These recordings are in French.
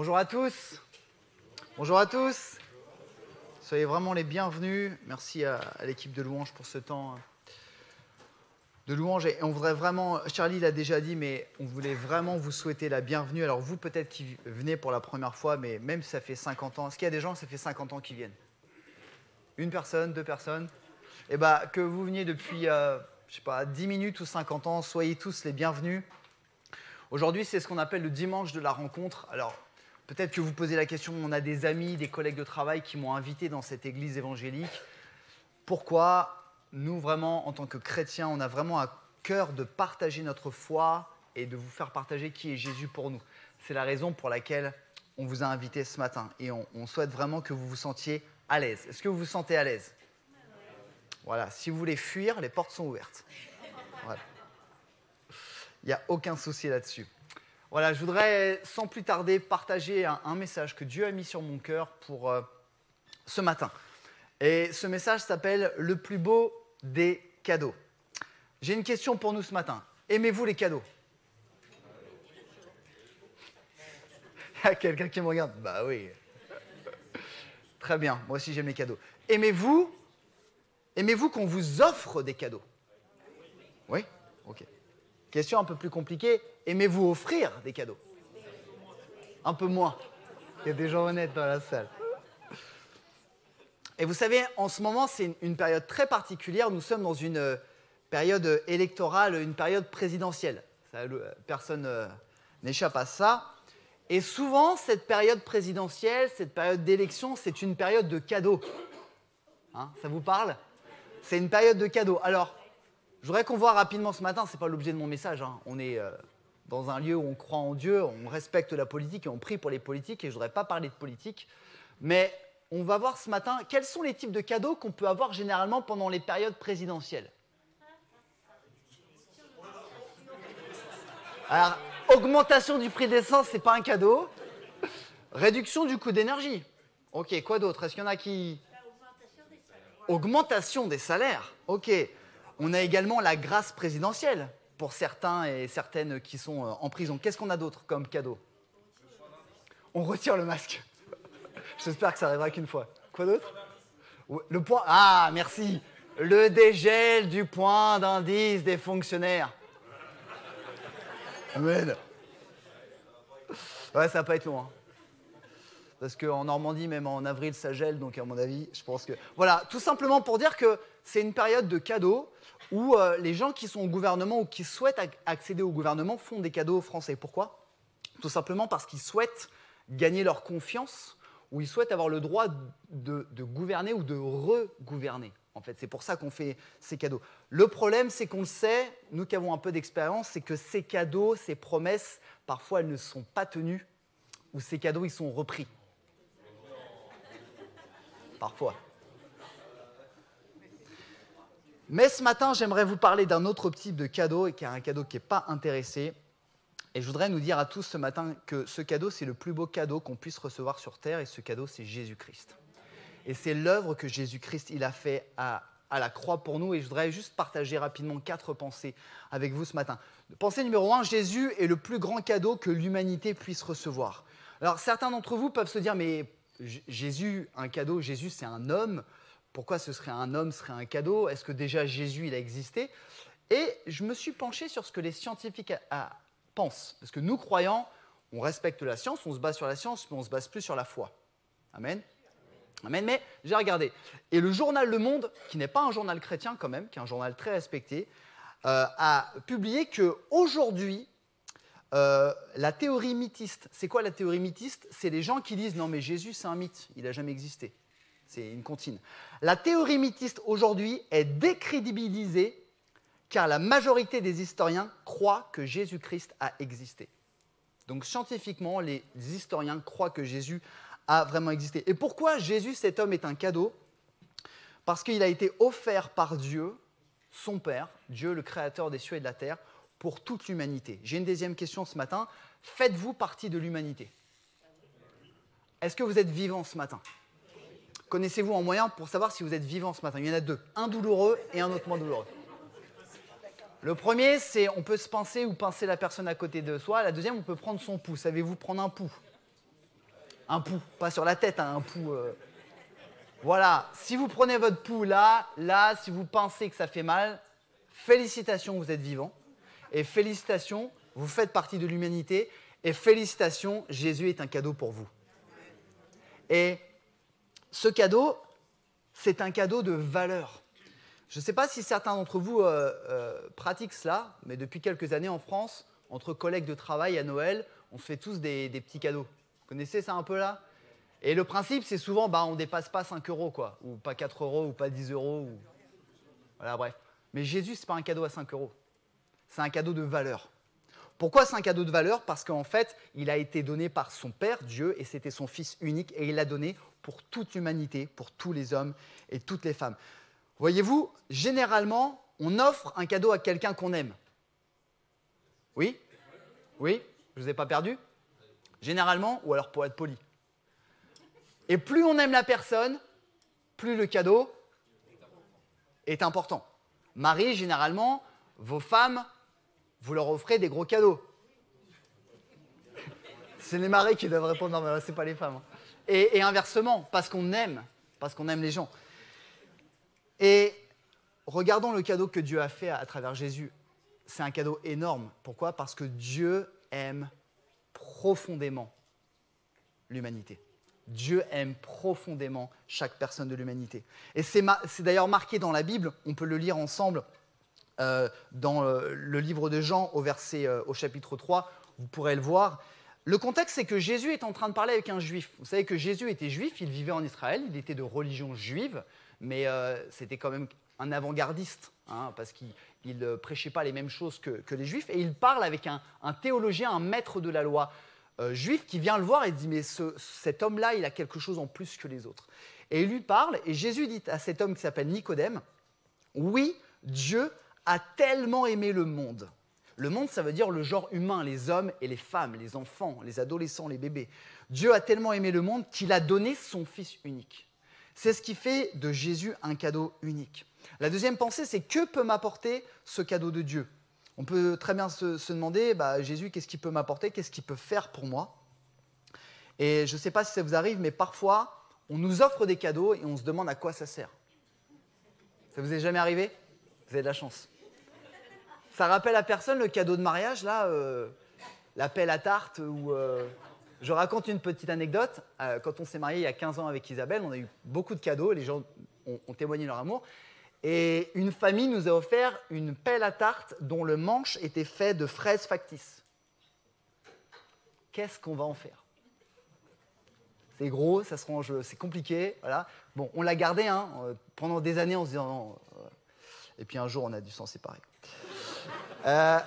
Bonjour à tous. Bonjour à tous. Soyez vraiment les bienvenus. Merci à l'équipe de louange pour ce temps de louange. Et on voudrait vraiment, Charlie l'a déjà dit, mais on voulait vraiment vous souhaiter la bienvenue. Alors vous, peut-être qui venez pour la première fois, mais même si ça fait 50 ans, est-ce qu'il y a des gens, ça fait 50 ans qui viennent? Une personne, deux personnes? Eh bien, que vous veniez depuis, je sais pas, 10 minutes ou 50 ans, soyez tous les bienvenus. Aujourd'hui, c'est ce qu'on appelle le dimanche de la rencontre. Alors, peut-être que vous posez la question, on a des amis, des collègues de travail qui m'ont invité dans cette église évangélique. Pourquoi? Nous, vraiment, en tant que chrétiens, on a vraiment à cœur de partager notre foi et de vous faire partager qui est Jésus pour nous. C'est la raison pour laquelle on vous a invité ce matin. Et on souhaite vraiment que vous vous sentiez à l'aise. Est-ce que vous vous sentez à l'aise? Voilà, si vous voulez fuir, les portes sont ouvertes. Voilà. Il n'y a aucun souci là-dessus. Voilà, je voudrais sans plus tarder partager un message que Dieu a mis sur mon cœur pour ce matin. Et ce message s'appelle « Le plus beau des cadeaux ». J'ai une question pour nous ce matin. Aimez-vous les cadeaux? Il y a quelqu'un qui me regarde? Bah oui. Très bien, moi aussi j'aime les cadeaux. Aimez-vous qu'on vous offre des cadeaux? Oui? Ok. Question un peu plus compliquée, aimez-vous offrir des cadeaux? Un peu moins. Il y a des gens honnêtes dans la salle. Et vous savez, en ce moment, c'est une période très particulière. Nous sommes dans une période électorale, une période présidentielle. Personne n'échappe à ça. Et souvent, cette période présidentielle, cette période d'élection, c'est une période de cadeaux. Hein, ça vous parle? C'est une période de cadeaux. Alors, je voudrais qu'on voit rapidement ce matin, ce n'est pas l'objet de mon message, hein. On est dans un lieu où on croit en Dieu, on respecte la politique et on prie pour les politiques, et je ne voudrais pas parler de politique, mais on va voir ce matin quels sont les types de cadeaux qu'on peut avoir généralement pendant les périodes présidentielles. Alors, augmentation du prix de l'essence, ce n'est pas un cadeau. Réduction du coût d'énergie. Ok, quoi d'autre? Est-ce qu'il y en a qui... Augmentation des salaires. Ok. On a également la grâce présidentielle pour certains et certaines qui sont en prison. Qu'est-ce qu'on a d'autre comme cadeau? On retire le masque. J'espère que ça arrivera qu'une fois. Quoi d'autre? Le point... Ah, merci. Le dégel du point d'indice des fonctionnaires. Amen. Ouais, ça va pas être long. Hein. Parce qu'en Normandie, même en avril, ça gèle. Donc, à mon avis, je pense que... Voilà, tout simplement pour dire que c'est une période de cadeaux où les gens qui sont au gouvernement ou qui souhaitent accéder au gouvernement font des cadeaux aux Français. Pourquoi? Tout simplement parce qu'ils souhaitent gagner leur confiance ou ils souhaitent avoir le droit de gouverner ou de regouverner. En fait, c'est pour ça qu'on fait ces cadeaux. Le problème, c'est qu'on le sait, nous qui avons un peu d'expérience, c'est que ces cadeaux, ces promesses, parfois, elles ne sont pas tenues ou ces cadeaux, ils sont repris. Parfois. Mais ce matin, j'aimerais vous parler d'un autre type de cadeau, et qui est un cadeau qui n'est pas intéressé. Et je voudrais nous dire à tous ce matin que ce cadeau, c'est le plus beau cadeau qu'on puisse recevoir sur Terre, et ce cadeau, c'est Jésus-Christ. Et c'est l'œuvre que Jésus-Christ il a fait à la croix pour nous, et je voudrais juste partager rapidement 4 pensées avec vous ce matin. Pensée numéro 1, Jésus est le plus grand cadeau que l'humanité puisse recevoir. Alors certains d'entre vous peuvent se dire, mais Jésus, un cadeau, Jésus c'est un homme, pourquoi ce serait un homme, serait un cadeau? Est-ce que déjà Jésus, il a existé? Et je me suis penché sur ce que les scientifiques pensent. Parce que nous, croyants, on respecte la science, on se base sur la science, mais on ne se base plus sur la foi. Amen. Amen. Mais j'ai regardé. Et le journal Le Monde, qui n'est pas un journal chrétien quand même, qui est un journal très respecté, a publié qu'aujourd'hui, la théorie mythiste, c'est quoi la théorie mythiste? C'est les gens qui disent « Non mais Jésus, c'est un mythe, il n'a jamais existé ». C'est une comptine. La théorie mythiste aujourd'hui est décrédibilisée car la majorité des historiens croient que Jésus-Christ a existé. Donc scientifiquement, les historiens croient que Jésus a vraiment existé. Et pourquoi Jésus, cet homme, est un cadeau? Parce qu'il a été offert par Dieu, son Père, Dieu le créateur des cieux et de la terre, pour toute l'humanité. J'ai une deuxième question ce matin. Faites-vous partie de l'humanité? Est-ce que vous êtes vivant ce matin? Connaissez-vous un moyen pour savoir si vous êtes vivant ce matin? Il y en a 2, un douloureux et un autre moins douloureux. Le premier, c'est on peut se pincer ou pincer la personne à côté de soi. La deuxième, on peut prendre son pouls. Savez-vous prendre un pouls? Un pouls, pas sur la tête, hein, un pouls. Voilà, si vous prenez votre pouls là, si vous pensez que ça fait mal, félicitations, vous êtes vivant. Et félicitations, vous faites partie de l'humanité. Et félicitations, Jésus est un cadeau pour vous. Et ce cadeau, c'est un cadeau de valeur. Je ne sais pas si certains d'entre vous pratiquent cela, mais depuis quelques années en France, entre collègues de travail à Noël, on se fait tous des petits cadeaux. Vous connaissez ça un peu là? Et le principe, c'est souvent, on ne dépasse pas 5 euros, quoi, ou pas 4 euros, ou pas 10 euros. Ou... Voilà, bref. Mais Jésus, ce n'est pas un cadeau à 5 euros. C'est un cadeau de valeur. Pourquoi c'est un cadeau de valeur? Parce qu'en fait, il a été donné par son Père, Dieu, et c'était son Fils unique, et il l'a donné pour toute l'humanité, pour tous les hommes et toutes les femmes. Voyez-vous, généralement, on offre un cadeau à quelqu'un qu'on aime. Oui? Oui? Je ne vous ai pas perdu? Généralement, ou alors pour être poli. Et plus on aime la personne, plus le cadeau est important. Marie, généralement, vos femmes, vous leur offrez des gros cadeaux. C'est les maris qui doivent répondre, non, mais ce n'est pas les femmes. Et inversement, parce qu'on aime les gens. Et regardons le cadeau que Dieu a fait à travers Jésus. C'est un cadeau énorme. Pourquoi? Parce que Dieu aime profondément l'humanité. Dieu aime profondément chaque personne de l'humanité. Et c'est d'ailleurs marqué dans la Bible, on peut le lire ensemble dans le livre de Jean au chapitre 3, vous pourrez le voir. Le contexte, c'est que Jésus est en train de parler avec un juif. Vous savez que Jésus était juif, il vivait en Israël, il était de religion juive, mais c'était quand même un avant-gardiste, hein, parce qu'il ne prêchait pas les mêmes choses que les juifs, et il parle avec un théologien, un maître de la loi juif, qui vient le voir et dit « mais cet homme-là, il a quelque chose en plus que les autres ». Et il lui parle, et Jésus dit à cet homme qui s'appelle Nicodème, « Oui, Dieu a tellement aimé le monde ». Le monde, ça veut dire le genre humain, les hommes et les femmes, les enfants, les adolescents, les bébés. Dieu a tellement aimé le monde qu'il a donné son Fils unique. C'est ce qui fait de Jésus un cadeau unique. La deuxième pensée, c'est que peut m'apporter ce cadeau de Dieu? On peut très bien se demander, Jésus, qu'est-ce qu'il peut m'apporter? Qu'est-ce qu'il peut faire pour moi? Et je ne sais pas si ça vous arrive, mais parfois, on nous offre des cadeaux et on se demande à quoi ça sert. Ça vous est jamais arrivé? Vous avez de la chance. Ça rappelle à personne le cadeau de mariage, là, la pelle à tarte ou... Je raconte une petite anecdote. Quand on s'est marié il y a 15 ans avec Isabelle, on a eu beaucoup de cadeaux, les gens ont témoigné leur amour. Et une famille nous a offert une pelle à tarte dont le manche était fait de fraises factices. Qu'est-ce qu'on va en faire? C'est gros, ça se range, c'est compliqué. Voilà. Bon, on l'a gardé pendant des années en se disant... Et puis un jour, on a dû s'en séparer. Ça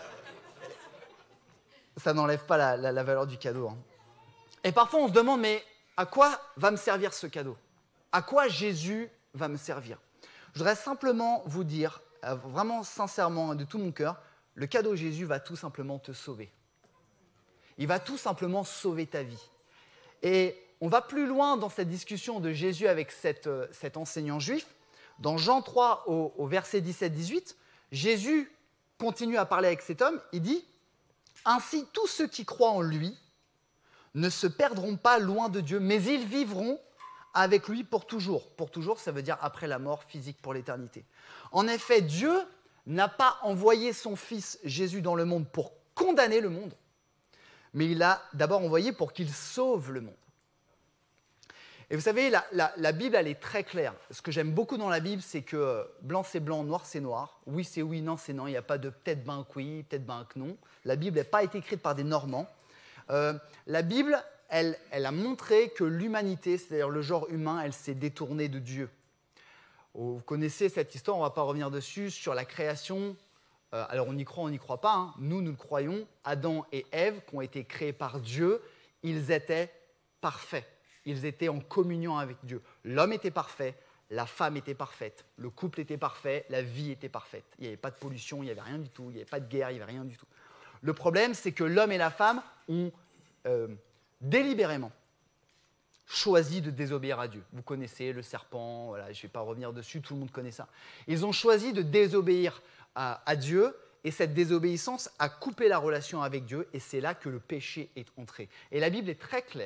n'enlève pas la valeur du cadeau. Hein. Et parfois, on se demande, mais à quoi va me servir ce cadeau? À quoi Jésus va me servir? Je voudrais simplement vous dire, vraiment sincèrement, de tout mon cœur, le cadeau Jésus va tout simplement te sauver. Il va tout simplement sauver ta vie. Et on va plus loin dans cette discussion de Jésus avec cet enseignant juif. Dans Jean 3, au verset 17-18, Jésus continue à parler avec cet homme. Il dit « Ainsi, tous ceux qui croient en lui ne se perdront pas loin de Dieu, mais ils vivront avec lui pour toujours. » Pour toujours, ça veut dire après la mort physique pour l'éternité. En effet, Dieu n'a pas envoyé son Fils Jésus dans le monde pour condamner le monde, mais il l'a d'abord envoyé pour qu'il sauve le monde. Et vous savez, la Bible, elle est très claire. Ce que j'aime beaucoup dans la Bible, c'est que blanc, c'est blanc, noir, c'est noir. Oui, c'est oui, non, c'est non. Il n'y a pas de peut-être ben que oui, peut-être ben que non. La Bible n'a pas été écrite par des Normands. La Bible, elle a montré que l'humanité, c'est-à-dire le genre humain, elle s'est détournée de Dieu. Vous connaissez cette histoire, on ne va pas revenir dessus, sur la création. Alors on y croit, on n'y croit pas. Hein. Nous le croyons. Adam et Ève, qui ont été créés par Dieu, ils étaient parfaits. Ils étaient en communion avec Dieu. L'homme était parfait, la femme était parfaite, le couple était parfait, la vie était parfaite. Il n'y avait pas de pollution, il n'y avait rien du tout, il n'y avait pas de guerre, il n'y avait rien du tout. Le problème, c'est que l'homme et la femme ont délibérément choisi de désobéir à Dieu. Vous connaissez le serpent, voilà, je ne vais pas revenir dessus, tout le monde connaît ça. Ils ont choisi de désobéir à Dieu, et cette désobéissance a coupé la relation avec Dieu, et c'est là que le péché est entré. Et la Bible est très claire.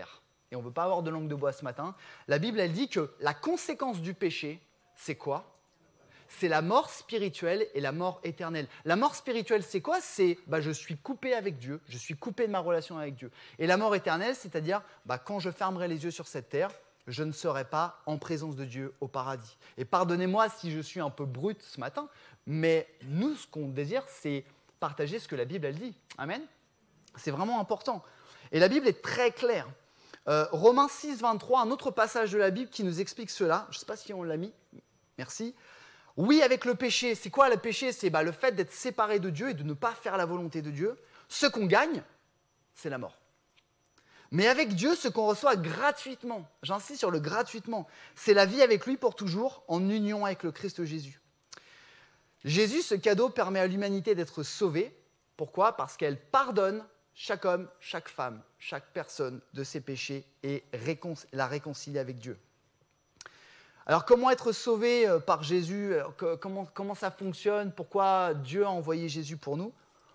et on ne veut pas avoir de langue de bois ce matin, la Bible, elle dit que la conséquence du péché, c'est quoi? C'est la mort spirituelle et la mort éternelle. La mort spirituelle, c'est quoi? C'est je suis coupé avec Dieu, je suis coupé de ma relation avec Dieu. Et la mort éternelle, c'est-à-dire quand je fermerai les yeux sur cette terre, je ne serai pas en présence de Dieu au paradis. Et pardonnez-moi si je suis un peu brut ce matin, mais nous, ce qu'on désire, c'est partager ce que la Bible, elle dit. Amen. C'est vraiment important. Et la Bible est très claire. Romains 6, 23, un autre passage de la Bible qui nous explique cela. Je ne sais pas si on l'a mis. Merci. Oui, avec le péché. C'est quoi le péché? C'est le fait d'être séparé de Dieu et de ne pas faire la volonté de Dieu. Ce qu'on gagne, c'est la mort. Mais avec Dieu, ce qu'on reçoit gratuitement, j'insiste sur le gratuitement, c'est la vie avec lui pour toujours, en union avec le Christ Jésus. Jésus, ce cadeau permet à l'humanité d'être sauvée. Pourquoi? Parce qu'elle pardonne chaque homme, chaque femme, chaque personne de ses péchés et la réconcilie avec Dieu. Alors, comment être sauvé par Jésus? Comment ça fonctionne? Pourquoi Dieu a envoyé Jésus pour nous?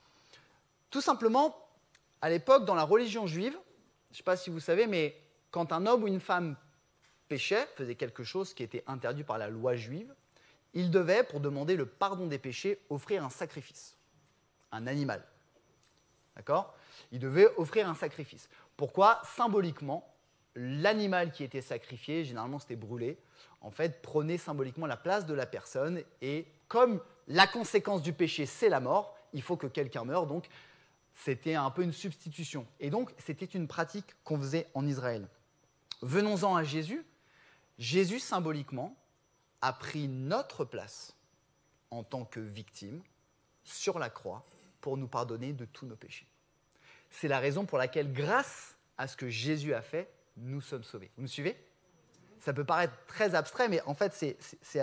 Tout simplement, à l'époque, dans la religion juive, je ne sais pas si vous savez, mais quand un homme ou une femme péchait, faisait quelque chose qui était interdit par la loi juive, il devait, pour demander le pardon des péchés, offrir un sacrifice, un animal. D'accord? Il devait offrir un sacrifice. Pourquoi? Symboliquement, l'animal qui était sacrifié, généralement c'était brûlé, en fait, prenait symboliquement la place de la personne. Et comme la conséquence du péché, c'est la mort, il faut que quelqu'un meure. Donc, c'était un peu une substitution. Et donc, c'était une pratique qu'on faisait en Israël. Venons-en à Jésus. Jésus, symboliquement, a pris notre place en tant que victime sur la croix pour nous pardonner de tous nos péchés. C'est la raison pour laquelle, grâce à ce que Jésus a fait, nous sommes sauvés. Vous me suivez? Ça peut paraître très abstrait, mais en fait, c'est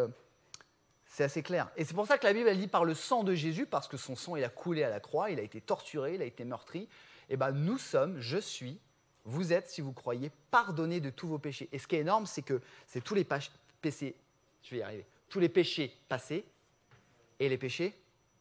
assez clair. Et c'est pour ça que la Bible, elle dit par le sang de Jésus, parce que son sang, il a coulé à la croix, il a été torturé, il a été meurtri. Et nous sommes, je suis, vous êtes, si vous croyez, pardonnés de tous vos péchés. Et ce qui est énorme, c'est que c'est tous les péchés, je vais y arriver, tous les péchés passés et les péchés.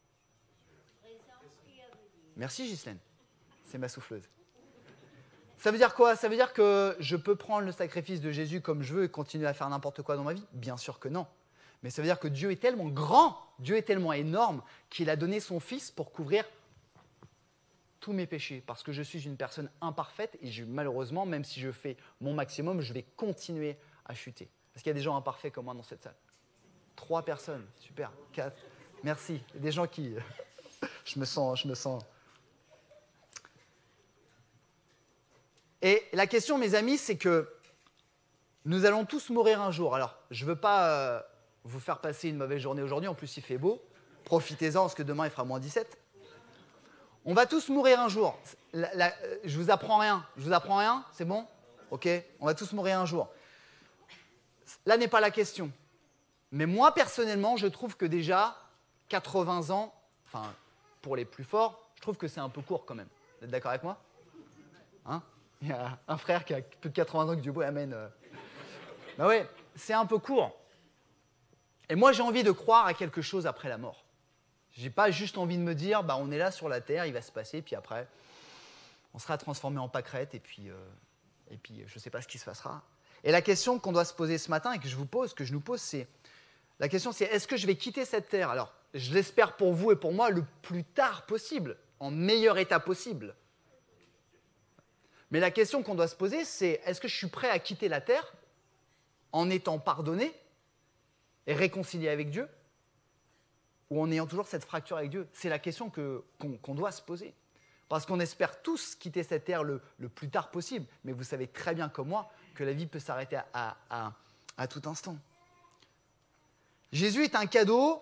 Merci Ghislaine, c'est ma souffleuse. Ça veut dire quoi? Ça veut dire que je peux prendre le sacrifice de Jésus comme je veux et continuer à faire n'importe quoi dans ma vie? Bien sûr que non. Mais ça veut dire que Dieu est tellement grand, Dieu est tellement énorme qu'il a donné son Fils pour couvrir tous mes péchés. Parce que je suis une personne imparfaite et malheureusement, même si je fais mon maximum, je vais continuer à chuter. Est-ce qu'il y a des gens imparfaits comme moi dans cette salle? 3 personnes, super. 4, merci. Il y a des gens qui... je me sens... Et la question, mes amis, c'est que nous allons tous mourir un jour. Alors, je ne veux pas vous faire passer une mauvaise journée aujourd'hui. En plus, il fait beau. Profitez-en, parce que demain, il fera moins 17. On va tous mourir un jour. Je vous apprends rien. Je vous apprends rien? C'est bon? Ok. On va tous mourir un jour. Là n'est pas la question. Mais moi, personnellement, je trouve que déjà, 80 ans, enfin, pour les plus forts, je trouve que c'est un peu court quand même. Vous êtes d'accord avec moi? Hein? Il y a un frère qui a plus de 80 ans que Dieu beau amène. Ouais, c'est un peu court. Et moi, j'ai envie de croire à quelque chose après la mort. Je n'ai pas juste envie de me dire, on est là sur la terre, il va se passer, puis après, on sera transformé en pâquerette, et puis je ne sais pas ce qui se passera. Et la question qu'on doit se poser ce matin, et que je nous pose, c'est, la question c'est, est-ce que je vais quitter cette terre? Alors, je l'espère pour vous et pour moi le plus tard possible, en meilleur état possible. Mais la question qu'on doit se poser, c'est est-ce que je suis prêt à quitter la terre en étant pardonné et réconcilié avec Dieu ou en ayant toujours cette fracture avec Dieu? C'est la question qu'on doit se poser. Parce qu'on espère tous quitter cette terre le plus tard possible. Mais vous savez très bien comme moi que la vie peut s'arrêter à tout instant. Jésus est un cadeau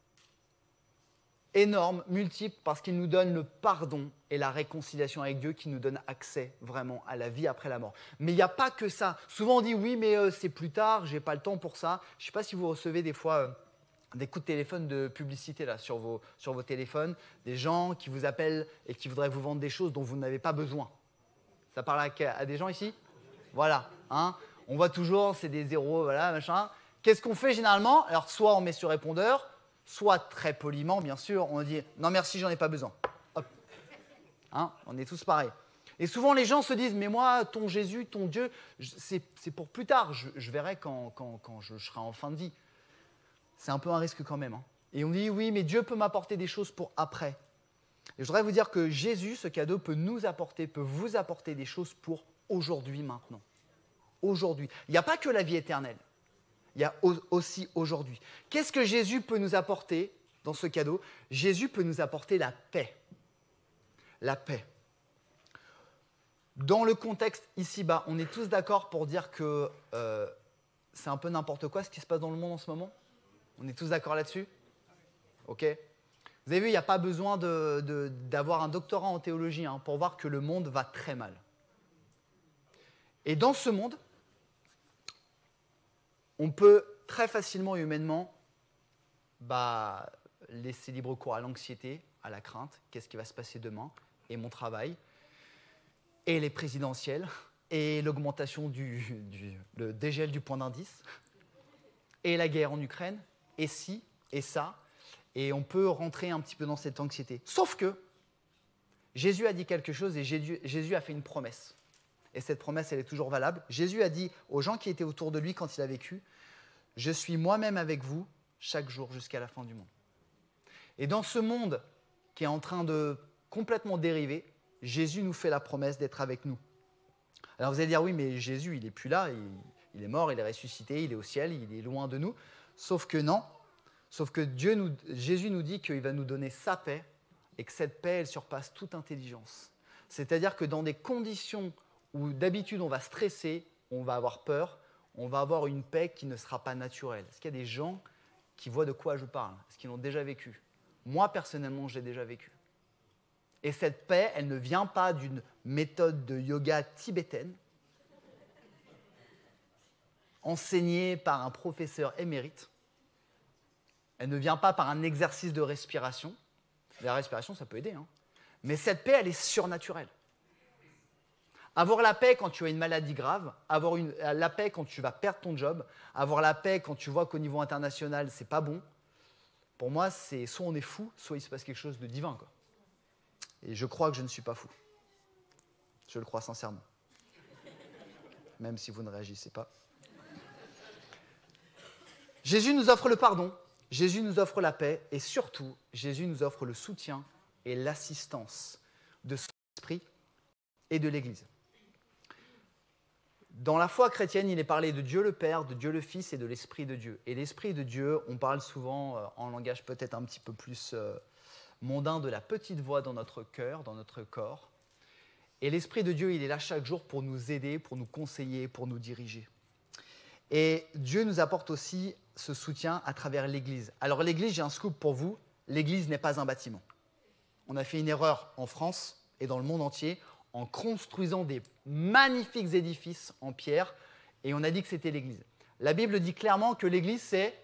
énorme, multiple, parce qu'il nous donne le pardon et la réconciliation avec Dieu, qui nous donne accès vraiment à la vie après la mort. Mais il n'y a pas que ça. Souvent on dit oui, mais c'est plus tard, je n'ai pas le temps pour ça. Je ne sais pas si vous recevez des fois des coups de téléphone de publicité là, sur vos téléphones, des gens qui vous appellent et qui voudraient vous vendre des choses dont vous n'avez pas besoin. Ça parle à des gens ici? Voilà. Hein, on voit toujours, c'est des zéros, voilà, machin. Qu'est-ce qu'on fait généralement? Alors soit on met sur répondeur, soit très poliment, bien sûr, on dit « Non, merci, j'en ai pas besoin. » Hop. Hein, on est tous pareils. Et souvent, les gens se disent, mais moi, ton Jésus, ton Dieu, c'est pour plus tard, je verrai quand je serai en fin de vie. C'est un peu un risque quand même. Hein. Et on dit, oui, mais Dieu peut m'apporter des choses pour après. Et je voudrais vous dire que Jésus, ce cadeau, peut vous apporter des choses pour aujourd'hui, maintenant. Aujourd'hui. Il n'y a pas que la vie éternelle. Il y a aussi aujourd'hui. Qu'est-ce que Jésus peut nous apporter dans ce cadeau? Jésus peut nous apporter la paix. La paix. Dans le contexte ici-bas, on est tous d'accord pour dire que c'est un peu n'importe quoi ce qui se passe dans le monde en ce moment? On est tous d'accord là-dessus? Ok. Vous avez vu, il n'y a pas besoin d'avoir un doctorat en théologie hein, pour voir que le monde va très mal. Et dans ce monde, on peut très facilement et humainement laisser libre cours à l'anxiété, à la crainte, qu'est-ce qui va se passer demain, et mon travail, et les présidentielles, et l'augmentation le dégel du point d'indice, et la guerre en Ukraine, et ci, et ça, et on peut rentrer un petit peu dans cette anxiété. Sauf que Jésus a dit quelque chose et Jésus a fait une promesse. Et cette promesse, elle est toujours valable. Jésus a dit aux gens qui étaient autour de lui quand il a vécu, « Je suis moi-même avec vous chaque jour jusqu'à la fin du monde. » Et dans ce monde qui est en train de complètement dériver, Jésus nous fait la promesse d'être avec nous. Alors vous allez dire, oui, mais Jésus, il n'est plus là, il est mort, il est ressuscité, il est au ciel, il est loin de nous. Sauf que non. Sauf que Jésus nous dit qu'il va nous donner sa paix et que cette paix, elle surpasse toute intelligence. C'est-à-dire que dans des conditions où d'habitude on va stresser, on va avoir peur, on va avoir une paix qui ne sera pas naturelle. Est-ce qu'il y a des gens qui voient de quoi je parle? Est-ce qu'ils l'ont déjà vécu? Moi, personnellement, je l'ai déjà vécu. Et cette paix, elle ne vient pas d'une méthode de yoga tibétaine, enseignée par un professeur émérite. Elle ne vient pas par un exercice de respiration. La respiration, ça peut aider. Hein. Mais cette paix, elle est surnaturelle. Avoir la paix quand tu as une maladie grave, avoir la paix quand tu vas perdre ton job, avoir la paix quand tu vois qu'au niveau international, c'est pas bon, pour moi, c'est soit on est fou, soit il se passe quelque chose de divin. Quoi. Et je crois que je ne suis pas fou. Je le crois sincèrement. Même si vous ne réagissez pas. Jésus nous offre le pardon. Jésus nous offre la paix et surtout, Jésus nous offre le soutien et l'assistance de son esprit et de l'Église. Dans la foi chrétienne, il est parlé de Dieu le Père, de Dieu le Fils et de l'Esprit de Dieu. Et l'Esprit de Dieu, on parle souvent en langage peut-être un petit peu plus mondain de la petite voix dans notre cœur, dans notre corps. Et l'Esprit de Dieu, il est là chaque jour pour nous aider, pour nous conseiller, pour nous diriger. Et Dieu nous apporte aussi ce soutien à travers l'Église. Alors l'Église, j'ai un scoop pour vous, l'Église n'est pas un bâtiment. On a fait une erreur en France et dans le monde entier en construisant des magnifiques édifices en pierre et on a dit que c'était l'Église. La Bible dit clairement que l'Église, c'est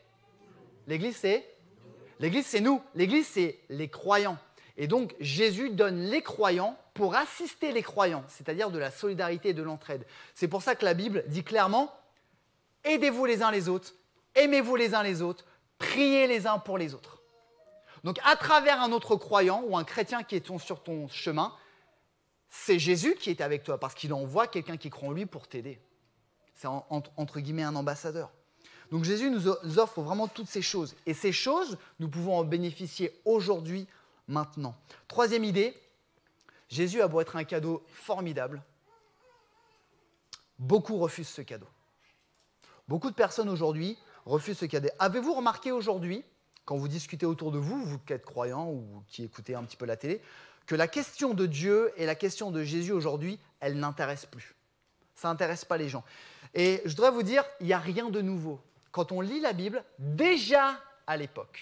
nous. L'Église, c'est les croyants. Et donc, Jésus donne les croyants pour assister les croyants, c'est-à-dire de la solidarité et de l'entraide. C'est pour ça que la Bible dit clairement « Aidez-vous les uns les autres, aimez-vous les uns les autres, priez les uns pour les autres. » Donc, à travers un autre croyant ou un chrétien qui est sur ton chemin, c'est Jésus qui est avec toi parce qu'il envoie quelqu'un qui croit en lui pour t'aider. C'est entre guillemets un ambassadeur. Donc Jésus nous offre vraiment toutes ces choses. Et ces choses, nous pouvons en bénéficier aujourd'hui, maintenant. Troisième idée, Jésus a beau être un cadeau formidable, beaucoup refusent ce cadeau. Beaucoup de personnes aujourd'hui refusent ce cadeau. Avez-vous remarqué aujourd'hui, quand vous discutez autour de vous, vous qui êtes croyants ou qui écoutez un petit peu la télé, que la question de Dieu et la question de Jésus aujourd'hui, elle n'intéresse plus. Ça n'intéresse pas les gens. Et je voudrais vous dire, il n'y a rien de nouveau. Quand on lit la Bible, déjà à l'époque,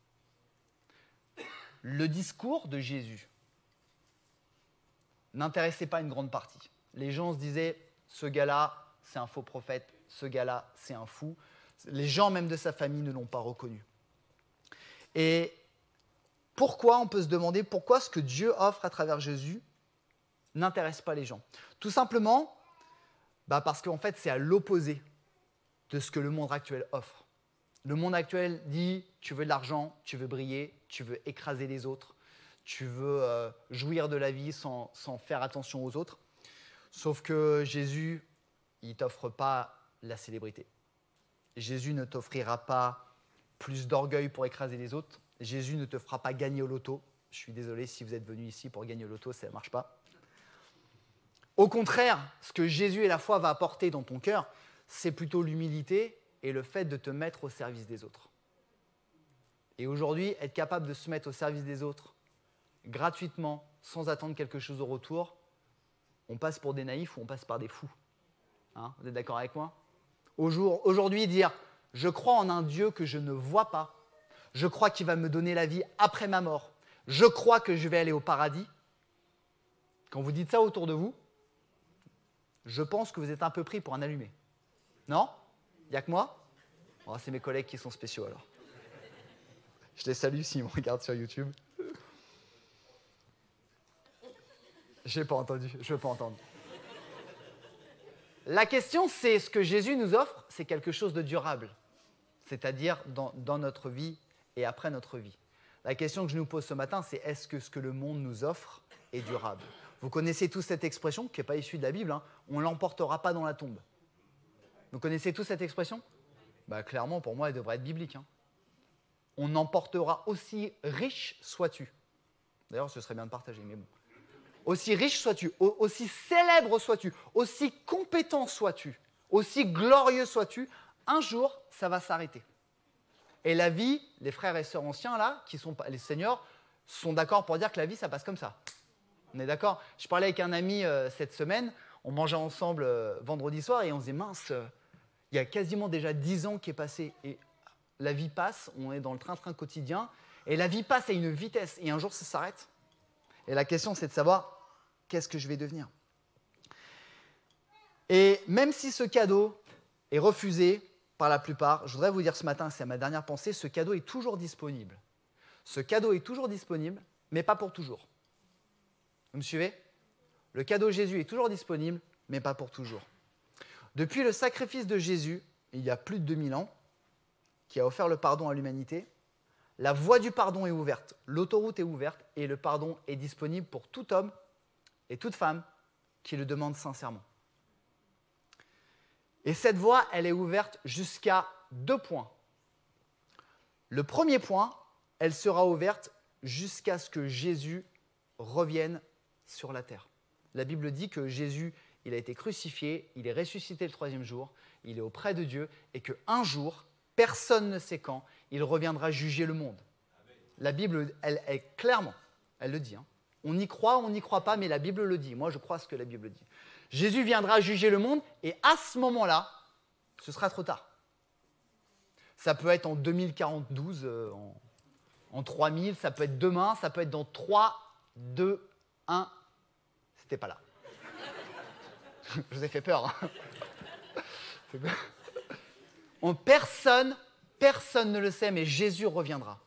le discours de Jésus n'intéressait pas une grande partie. Les gens se disaient, ce gars-là, c'est un faux prophète, ce gars-là, c'est un fou. Les gens même de sa famille ne l'ont pas reconnu. Et pourquoi, on peut se demander, pourquoi ce que Dieu offre à travers Jésus n'intéresse pas les gens? Tout simplement, parce qu'en fait, c'est à l'opposé de ce que le monde actuel offre. Le monde actuel dit, tu veux de l'argent, tu veux briller, tu veux écraser les autres, tu veux jouir de la vie sans faire attention aux autres. Sauf que Jésus, il ne t'offre pas la célébrité. Jésus ne t'offrira pas plus d'orgueil pour écraser les autres. Jésus ne te fera pas gagner au loto. Je suis désolé si vous êtes venu ici pour gagner au loto, ça ne marche pas. Au contraire, ce que Jésus et la foi va apporter dans ton cœur, c'est plutôt l'humilité et le fait de te mettre au service des autres. Et aujourd'hui, être capable de se mettre au service des autres gratuitement, sans attendre quelque chose au retour, on passe pour des naïfs ou on passe par des fous. Hein, vous êtes d'accord avec moi? Aujourd'hui, dire « je crois en un Dieu que je ne vois pas, je crois qu'il va me donner la vie après ma mort, je crois que je vais aller au paradis », quand vous dites ça autour de vous, je pense que vous êtes un peu pris pour un allumé. Non? Il n'y a que moi? Oh, c'est mes collègues qui sont spéciaux alors. Je les salue s'ils me regardent sur YouTube. Je n'ai pas entendu, je ne veux pas entendre. La question, c'est ce que Jésus nous offre, c'est quelque chose de durable. C'est-à-dire dans notre vie et après notre vie. La question que je nous pose ce matin, c'est est-ce que ce que le monde nous offre est durable? Vous connaissez tous cette expression, qui n'est pas issue de la Bible, hein, on ne l'emportera pas dans la tombe. Vous connaissez tous cette expression? Bah, clairement, pour moi, elle devrait être biblique. Hein. On emportera aussi riche sois-tu. D'ailleurs, ce serait bien de partager, mais bon. Aussi riche sois-tu, aussi célèbre sois-tu, aussi compétent sois-tu, aussi glorieux sois-tu, un jour, ça va s'arrêter. Et la vie, les frères et sœurs anciens, là, qui sont les seniors, sont d'accord pour dire que la vie, ça passe comme ça. On est d'accord? Je parlais avec un ami cette semaine, on mangeait ensemble vendredi soir et on se disait, mince, il y a quasiment déjà 10 ans qui est passé et la vie passe, on est dans le train-train quotidien et la vie passe à une vitesse et un jour, ça s'arrête. Et la question, c'est de savoir, qu'est-ce que je vais devenir? Et même si ce cadeau est refusé par la plupart, je voudrais vous dire ce matin, c'est ma dernière pensée, ce cadeau est toujours disponible. Ce cadeau est toujours disponible, mais pas pour toujours. Vous me suivez? Le cadeau Jésus est toujours disponible, mais pas pour toujours. Depuis le sacrifice de Jésus, il y a plus de 2000 ans, qui a offert le pardon à l'humanité, la voie du pardon est ouverte, l'autoroute est ouverte et le pardon est disponible pour tout homme et toute femme qui le demande sincèrement. Et cette voie, elle est ouverte jusqu'à 2 points. Le premier point, elle sera ouverte jusqu'à ce que Jésus revienne sur la terre. La Bible dit que Jésus, il a été crucifié, il est ressuscité le 3e jour, il est auprès de Dieu et qu'un jour, personne ne sait quand, il reviendra juger le monde. La Bible, elle clairement, elle le dit. Hein. On y croit, on n'y croit pas, mais la Bible le dit. Moi, je crois ce que la Bible dit. Jésus viendra juger le monde et à ce moment-là, ce sera trop tard. Ça peut être en 2042, en 3000, ça peut être demain, ça peut être dans 3, 2, 1. C'était pas là. Je vous ai fait peur. Hein. Personne ne le sait, mais Jésus reviendra.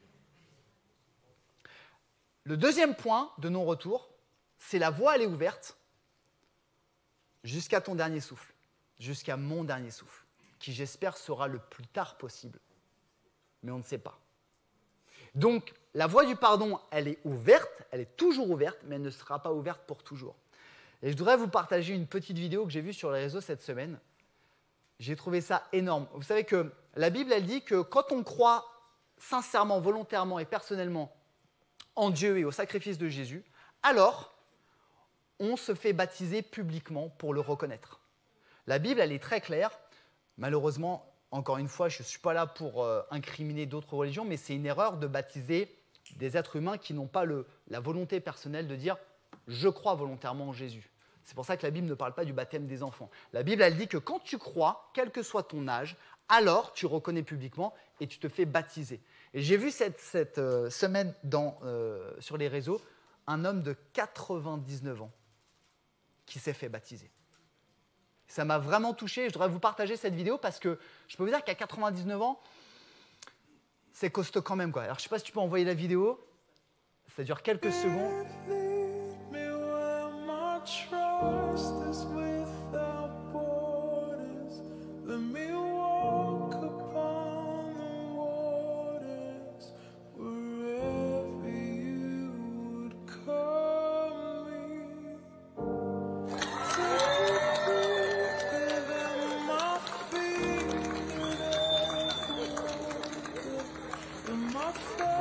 Le deuxième point de non-retour, c'est la voie, elle est ouverte jusqu'à ton dernier souffle, jusqu'à mon dernier souffle, qui j'espère sera le plus tard possible. Mais on ne sait pas. Donc, la voie du pardon, elle est ouverte, elle est toujours ouverte, mais elle ne sera pas ouverte pour toujours. Et je voudrais vous partager une petite vidéo que j'ai vue sur les réseaux cette semaine. J'ai trouvé ça énorme. Vous savez que la Bible, elle dit que quand on croit sincèrement, volontairement et personnellement en Dieu et au sacrifice de Jésus, alors on se fait baptiser publiquement pour le reconnaître. La Bible, elle est très claire. Malheureusement, encore une fois, je ne suis pas là pour incriminer d'autres religions, mais c'est une erreur de baptiser des êtres humains qui n'ont pas la volonté personnelle de dire « je crois volontairement en Jésus ». C'est pour ça que la Bible ne parle pas du baptême des enfants. La Bible, elle dit que quand tu crois, quel que soit ton âge, alors tu reconnais publiquement et tu te fais baptiser. Et j'ai vu cette semaine sur les réseaux un homme de 99 ans qui s'est fait baptiser. Ça m'a vraiment touché. Je voudrais vous partager cette vidéo parce que je peux vous dire qu'à 99 ans, c'est costaud quand même, quoi. Alors, je ne sais pas si tu peux envoyer la vidéo. Ça dure quelques secondes.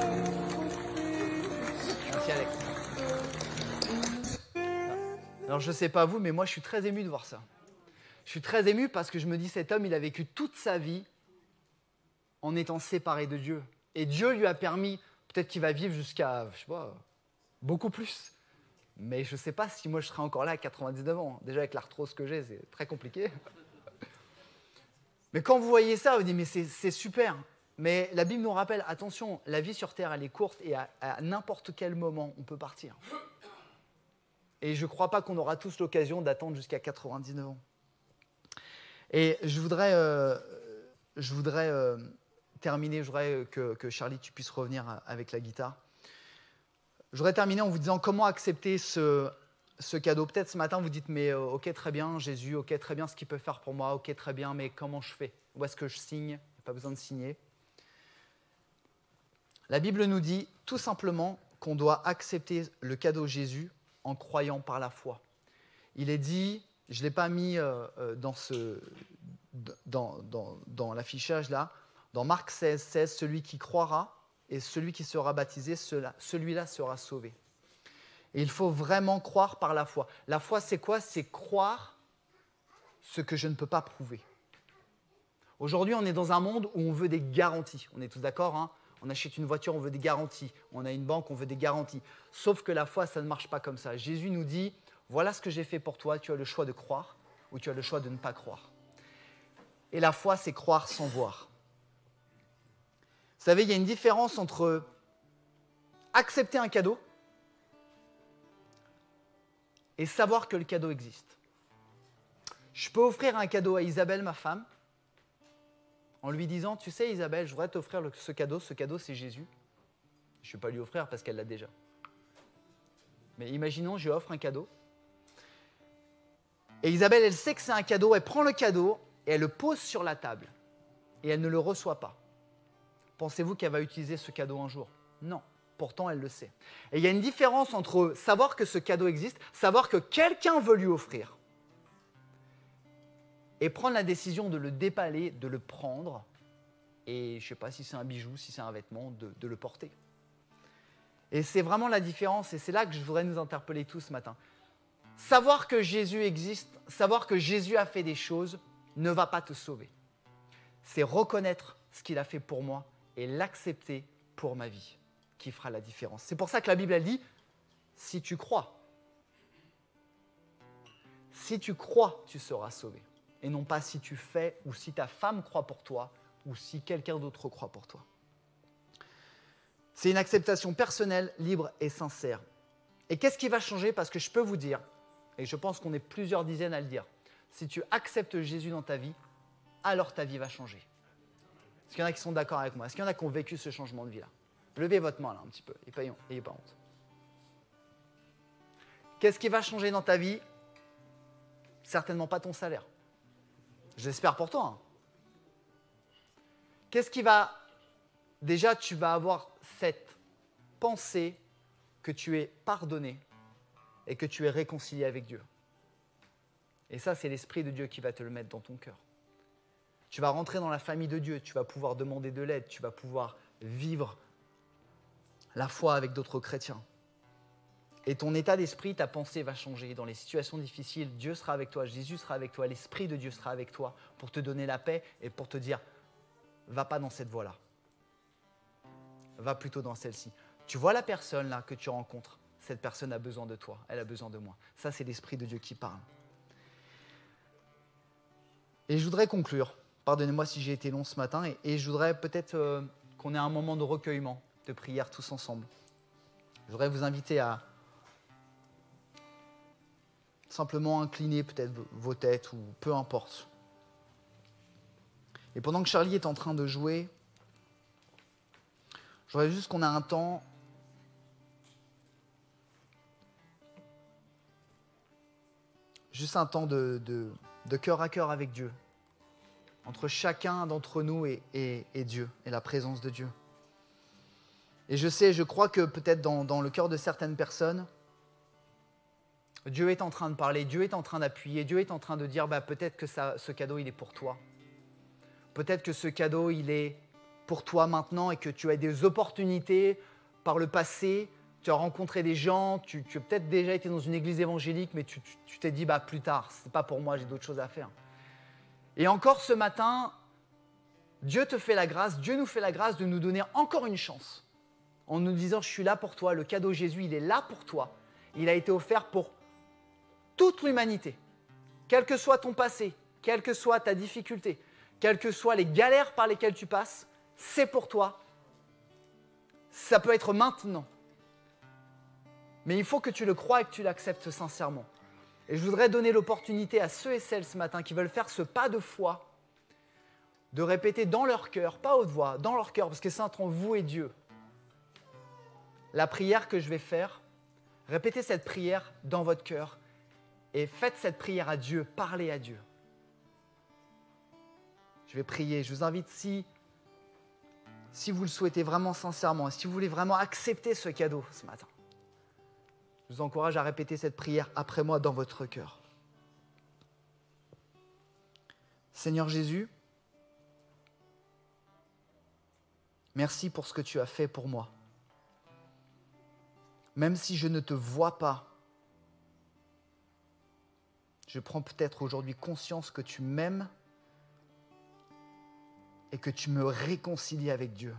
Merci Alex. Alors je sais pas vous, mais moi je suis très ému de voir ça. Je suis très ému parce que je me dis, cet homme, il a vécu toute sa vie en étant séparé de Dieu. Et Dieu lui a permis, peut-être qu'il va vivre jusqu'à, je sais pas, beaucoup plus. Mais je ne sais pas si moi je serai encore là à 99 ans. Déjà avec l'arthrose que j'ai, c'est très compliqué. Mais quand vous voyez ça, vous dites, mais c'est super. Mais la Bible nous rappelle, attention, la vie sur Terre, elle est courte et à n'importe quel moment, on peut partir. Et je ne crois pas qu'on aura tous l'occasion d'attendre jusqu'à 99 ans. Et je voudrais terminer, je voudrais que Charlie, tu puisses revenir avec la guitare. Je voudrais terminer en vous disant comment accepter ce cadeau. Peut-être ce matin, vous dites, mais ok, très bien, Jésus, ok, très bien ce qu'il peut faire pour moi, ok, très bien, mais comment je fais? Où est-ce que je signe? Il n'y a pas besoin de signer. La Bible nous dit tout simplement qu'on doit accepter le cadeau Jésus en croyant par la foi. Il est dit, je ne l'ai pas mis dans l'affichage là, dans Marc 16, 16, celui qui croira et celui qui sera baptisé, celui-là sera sauvé. Et il faut vraiment croire par la foi. La foi, c'est quoi? C'est croire ce que je ne peux pas prouver. Aujourd'hui, on est dans un monde où on veut des garanties. On est tous d'accord, hein? On achète une voiture, on veut des garanties. On a une banque, on veut des garanties. Sauf que la foi, ça ne marche pas comme ça. Jésus nous dit, voilà ce que j'ai fait pour toi, tu as le choix de croire ou tu as le choix de ne pas croire. Et la foi, c'est croire sans voir. Vous savez, il y a une différence entre accepter un cadeau et savoir que le cadeau existe. Je peux offrir un cadeau à Isabelle, ma femme, en lui disant, tu sais Isabelle, je voudrais t'offrir ce cadeau c'est Jésus. Je ne vais pas lui offrir parce qu'elle l'a déjà. Mais imaginons, je lui offre un cadeau. Et Isabelle, elle sait que c'est un cadeau, elle prend le cadeau et elle le pose sur la table. Et elle ne le reçoit pas. Pensez-vous qu'elle va utiliser ce cadeau un jour? Non, pourtant elle le sait. Et il y a une différence entre savoir que ce cadeau existe, savoir que quelqu'un veut lui offrir, et prendre la décision de le déballer, de le prendre, et je ne sais pas si c'est un bijou, si c'est un vêtement, de le porter. Et c'est vraiment la différence, et c'est là que je voudrais nous interpeller tous ce matin. Savoir que Jésus existe, savoir que Jésus a fait des choses, ne va pas te sauver. C'est reconnaître ce qu'il a fait pour moi et l'accepter pour ma vie qui fera la différence. C'est pour ça que la Bible, elle dit, si tu crois, tu seras sauvé. Et non pas si tu fais, ou si ta femme croit pour toi, ou si quelqu'un d'autre croit pour toi. C'est une acceptation personnelle, libre et sincère. Et qu'est-ce qui va changer? Parce que je peux vous dire, et je pense qu'on est plusieurs dizaines à le dire, si tu acceptes Jésus dans ta vie, alors ta vie va changer. Est-ce qu'il y en a qui sont d'accord avec moi? Est-ce qu'il y en a qui ont vécu ce changement de vie-là? Levez votre main là un petit peu, n'ayez pas honte. Qu'est-ce qui va changer dans ta vie? Certainement pas ton salaire. J'espère pour toi. Hein. Qu'est-ce qui va... Déjà, tu vas avoir cette pensée que tu es pardonné et que tu es réconcilié avec Dieu. Et ça, c'est l'Esprit de Dieu qui va te le mettre dans ton cœur. Tu vas rentrer dans la famille de Dieu, tu vas pouvoir demander de l'aide, tu vas pouvoir vivre la foi avec d'autres chrétiens. Et ton état d'esprit, ta pensée va changer. Dans les situations difficiles, Dieu sera avec toi, Jésus sera avec toi, l'Esprit de Dieu sera avec toi pour te donner la paix et pour te dire, va pas dans cette voie-là. Va plutôt dans celle-ci. Tu vois la personne là que tu rencontres, cette personne a besoin de toi, elle a besoin de moi. Ça, c'est l'Esprit de Dieu qui parle. Et je voudrais conclure. Pardonnez-moi si j'ai été long ce matin. Et je voudrais peut-être qu'on ait un moment de recueillement, de prière tous ensemble. Je voudrais vous inviter à simplement incliner peut-être vos têtes ou peu importe. Et pendant que Charlie est en train de jouer, je voudrais juste qu'on ait un temps de cœur à cœur avec Dieu, entre chacun d'entre nous et Dieu, et la présence de Dieu. Et je crois que peut-être dans le cœur de certaines personnes, Dieu est en train de parler, Dieu est en train d'appuyer, Dieu est en train de dire, peut-être que ce cadeau, il est pour toi. Peut-être que ce cadeau, il est pour toi maintenant et que tu as des opportunités par le passé, tu as rencontré des gens, tu as peut-être déjà été dans une église évangélique, mais tu t'es dit plus tard, ce n'est pas pour moi, j'ai d'autres choses à faire. Et encore ce matin, Dieu te fait la grâce, Dieu nous fait la grâce de nous donner encore une chance en nous disant je suis là pour toi, le cadeau Jésus, il est là pour toi. Il a été offert pour toute l'humanité, quel que soit ton passé, quelle que soit ta difficulté, quelles que soient les galères par lesquelles tu passes, c'est pour toi. Ça peut être maintenant. Mais il faut que tu le crois et que tu l'acceptes sincèrement. Et je voudrais donner l'opportunité à ceux et celles ce matin qui veulent faire ce pas de foi, de répéter dans leur cœur, pas haute voix, dans leur cœur, parce que c'est entre vous et Dieu. La prière que je vais faire, répétez cette prière dans votre cœur et faites cette prière à Dieu, parlez à Dieu. Je vais prier, je vous invite, si vous le souhaitez vraiment sincèrement, si vous voulez vraiment accepter ce cadeau ce matin, je vous encourage à répéter cette prière après moi dans votre cœur. Seigneur Jésus, merci pour ce que tu as fait pour moi. Même si je ne te vois pas, je prends peut-être aujourd'hui conscience que tu m'aimes et que tu me réconcilies avec Dieu.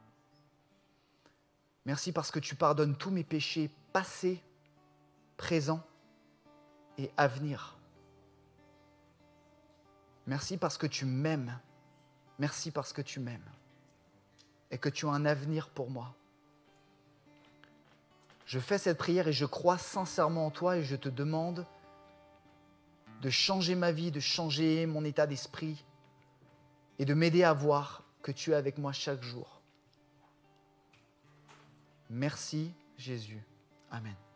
Merci parce que tu pardonnes tous mes péchés passés, présents et à venir. Merci parce que tu m'aimes. Merci parce que tu m'aimes et que tu as un avenir pour moi. Je fais cette prière et je crois sincèrement en toi et je te demande de changer ma vie, de changer mon état d'esprit et de m'aider à voir que tu es avec moi chaque jour. Merci Jésus. Amen.